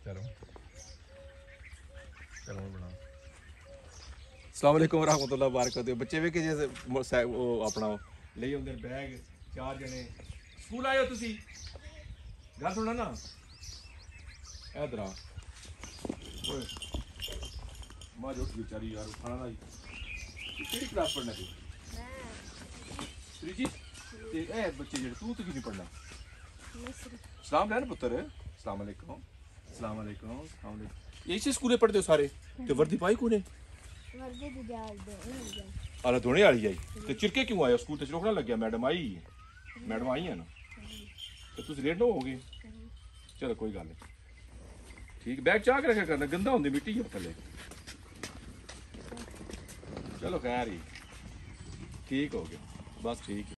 चलो चलो बना। अस्सलाम वालेकुम रहमतुल्लाह वबरकातुहू। बच्चे वे कि जैसे वो अपना ले आते बैग 4 जने स्कूल आए हो तुसी गल सुना ना इधर आ ओए मां जो बेचारी यार खाना लाई केड़ी क्लास पढ़ना तू त्रीजी ते ए बच्चे जेड़े तू तो किनी पढ़ना सलाम लेना पुत्र अस्सलाम वालेकुम अस्सलाम वालेकुम अस्सलाम वालेकुम इसी स्कूले पढ़दे हो सारे ते वर्दी पाई कोने वर्दी दी जाल दे आला धोने वाली आई ते चिरके क्यों आए स्कूल ते रोकना लग गया मैडम आई है ना तो तुम लेट ना होगे चलो कोई गल नहीं ठीक बैग चाह के रखा करना गंदा होंदी मिट्टी है थले चलो खैर ही ठीक हो गया बस ठीक है।